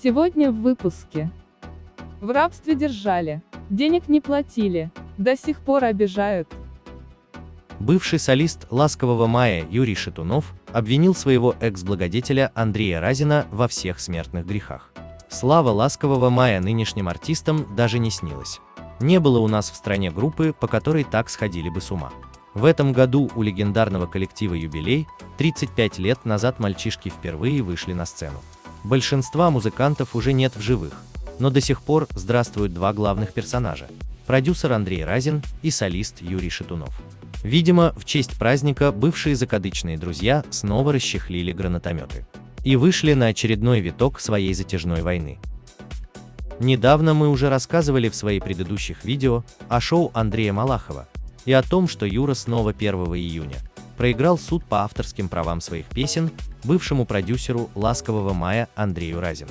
Сегодня в выпуске. В рабстве держали, денег не платили, до сих пор обижают. Бывший солист «Ласкового мая» Юрий Шатунов обвинил своего экс-благодетеля Андрея Разина во всех смертных грехах. Слава «Ласкового мая» нынешним артистам даже не снилась. Не было у нас в стране группы, по которой так сходили бы с ума. В этом году у легендарного коллектива юбилей, 35 лет назад мальчишки впервые вышли на сцену. Большинства музыкантов уже нет в живых, но до сих пор здравствуют два главных персонажа – продюсер Андрей Разин и солист Юрий Шатунов. Видимо, в честь праздника бывшие закадычные друзья снова расчехлили гранатометы и вышли на очередной виток своей затяжной войны. Недавно мы уже рассказывали в своих предыдущих видео о шоу Андрея Малахова и о том, что Юра снова 1 июня проиграл суд по авторским правам своих песен бывшему продюсеру «Ласкового мая» Андрею Разину.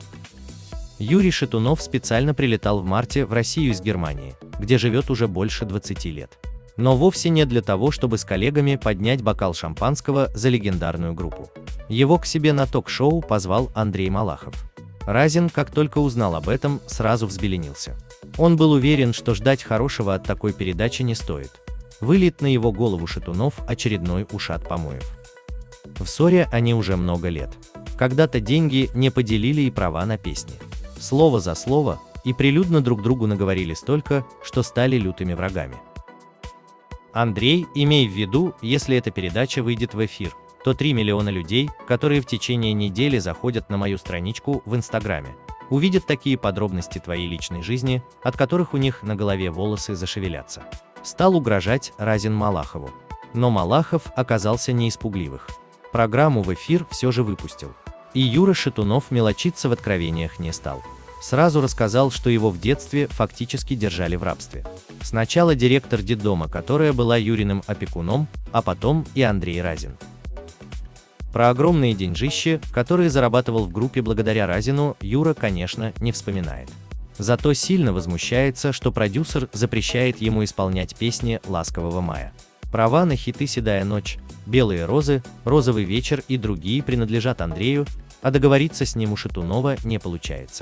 Юрий Шатунов специально прилетал в марте в Россию из Германии, где живет уже больше 20 лет. Но вовсе не для того, чтобы с коллегами поднять бокал шампанского за легендарную группу. Его к себе на ток-шоу позвал Андрей Малахов. Разин, как только узнал об этом, сразу взбеленился. Он был уверен, что ждать хорошего от такой передачи не стоит. Выльет на его голову Шатунов очередной ушат помоев. В ссоре они уже много лет. Когда-то деньги не поделили и права на песни. Слово за слово, и прилюдно друг другу наговорили столько, что стали лютыми врагами. Андрей, имей в виду, если эта передача выйдет в эфир, то 3 миллиона людей, которые в течение недели заходят на мою страничку в Инстаграме, увидят такие подробности твоей личной жизни, от которых у них на голове волосы зашевелятся. Стал угрожать Разин Малахову. Но Малахов оказался не из пугливых. Программу в эфир все же выпустил. И Юра Шатунов мелочиться в откровениях не стал. Сразу рассказал, что его в детстве фактически держали в рабстве. Сначала директор детдома, которая была Юриным опекуном, а потом и Андрей Разин. Про огромные деньжищи, которые зарабатывал в группе благодаря Разину, Юра, конечно, не вспоминает. Зато сильно возмущается, что продюсер запрещает ему исполнять песни «Ласкового мая». Права на хиты «Седая ночь», «Белые розы», «Розовый вечер» и другие принадлежат Андрею, а договориться с ним у Шатунова не получается.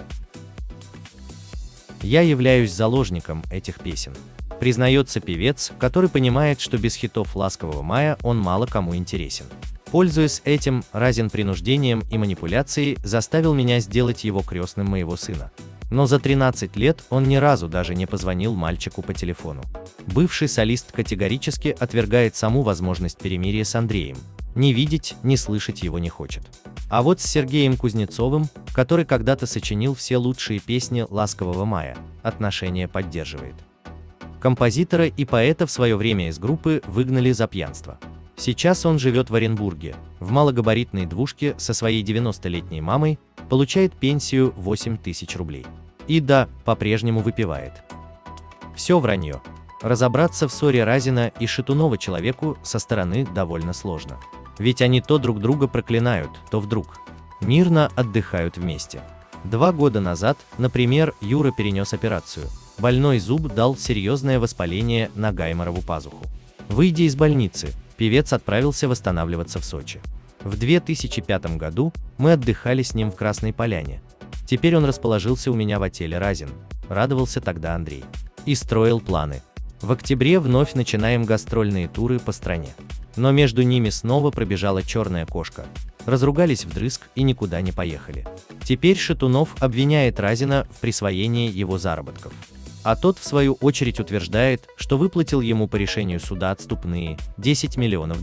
«Я являюсь заложником этих песен», признается певец, который понимает, что без хитов «Ласкового мая» он мало кому интересен. Пользуясь этим, Разин принуждением и манипуляцией заставил меня сделать его крестным моего сына. Но за 13 лет он ни разу даже не позвонил мальчику по телефону. Бывший солист категорически отвергает саму возможность перемирия с Андреем. Ни видеть, ни слышать его не хочет. А вот с Сергеем Кузнецовым, который когда-то сочинил все лучшие песни «Ласкового мая», отношения поддерживает. Композитора и поэта в свое время из группы выгнали за пьянство. Сейчас он живет в Оренбурге, в малогабаритной двушке со своей 90-летней мамой, получает пенсию 8 тысяч рублей. И да, по-прежнему выпивает. Все вранье. Разобраться в ссоре Разина и Шатунова человеку со стороны довольно сложно. Ведь они то друг друга проклинают, то вдруг мирно отдыхают вместе. 2 года назад, например, Юра перенес операцию. Больной зуб дал серьезное воспаление на гайморову пазуху. Выйдя из больницы, певец отправился восстанавливаться в Сочи. В 2005 году мы отдыхали с ним в Красной Поляне. Теперь он расположился у меня в отеле Разин, радовался тогда Андрей. И строил планы. В октябре вновь начинаем гастрольные туры по стране. Но между ними снова пробежала черная кошка. Разругались вдрызг и никуда не поехали. Теперь Шатунов обвиняет Разина в присвоении его заработков. А тот, в свою очередь, утверждает, что выплатил ему по решению суда отступные $10 миллионов.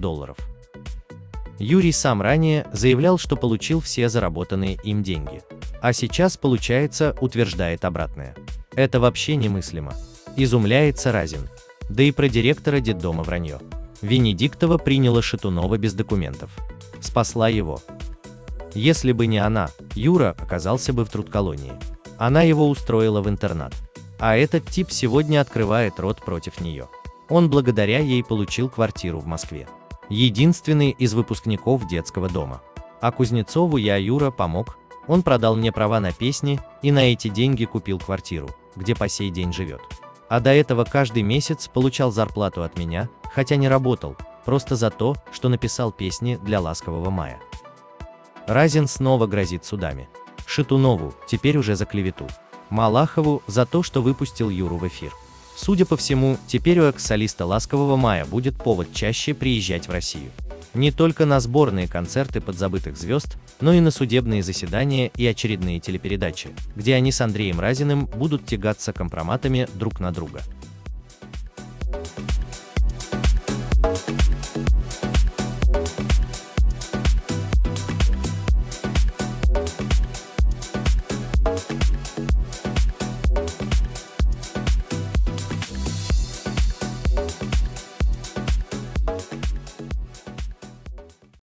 Юрий сам ранее заявлял, что получил все заработанные им деньги. А сейчас, получается, утверждает обратное. Это вообще немыслимо. Изумляется Разин. Да и про директора детдома вранье. Венедиктова приняла Шатунова без документов. Спасла его. Если бы не она, Юра оказался бы в трудколонии. Она его устроила в интернат. А этот тип сегодня открывает рот против нее. Он благодаря ей получил квартиру в Москве. Единственный из выпускников детского дома. А Кузнецову Юра помог. Он продал мне права на песни и на эти деньги купил квартиру, где по сей день живет. А до этого каждый месяц получал зарплату от меня, хотя не работал, просто за то, что написал песни для «Ласкового мая». Разин снова грозит судами. Шатунову, теперь уже за клевету. Малахову за то, что выпустил Юру в эфир. Судя по всему, теперь у экс-солиста «Ласкового мая» будет повод чаще приезжать в Россию. Не только на сборные концерты подзабытых звезд, но и на судебные заседания и очередные телепередачи, где они с Андреем Разиным будут тягаться компроматами друг на друга.